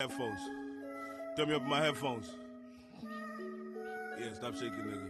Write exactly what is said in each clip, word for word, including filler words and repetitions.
Headphones. Turn me up in my headphones. Yeah, stop shaking, nigga.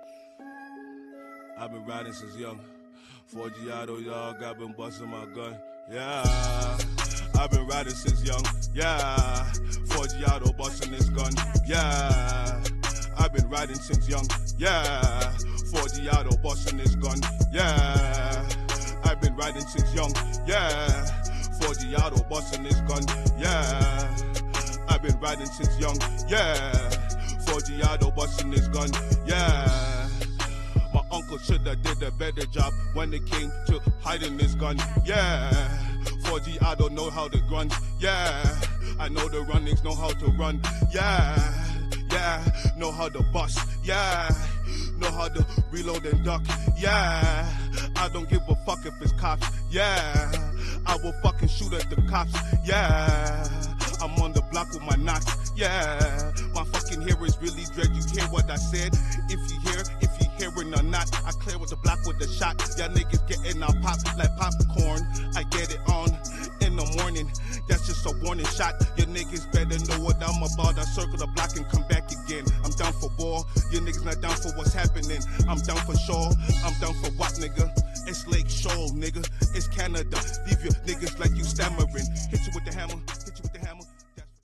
I've been riding since young. Forgiato, y'all, got been busting my gun. Yeah, I've been riding since young. Yeah, Forgiato busting this gun. Yeah, I've been riding since young. Yeah, Forgiato busting this gun. Yeah, I've been riding since young. Yeah, Forgiato busting this gun. Yeah, I've been riding since young. Yeah, Forgiato busting this gun. Yeah. My uncle shoulda did a better job when it came to hiding this gun. Yeah, Forgiato know how to grunt. Yeah, I know the runnings know how to run. Yeah, yeah, know how to bust. Yeah, know how to reload and duck. Yeah, I don't give a fuck if it's cops. Yeah, I will fucking shoot at the cops. Yeah, I'm on the block with my knocks. Yeah, my fucking hair is really dread. You hear what I said? If you hear, if you hearing or not, I clear with the block with the shot. Y'all niggas getting out pop like popcorn. I get it on in the morning. That's just a warning shot. Your niggas better know what I'm about. I circle the block and come back again. I'm down for war. Your niggas not down for what's happening. I'm down for sure. I'm down for what, nigga? It's Lake Shoal, nigga. It's Canada. Leave your niggas like you stammering. Hit you with the hammer. Hit you with the hammer.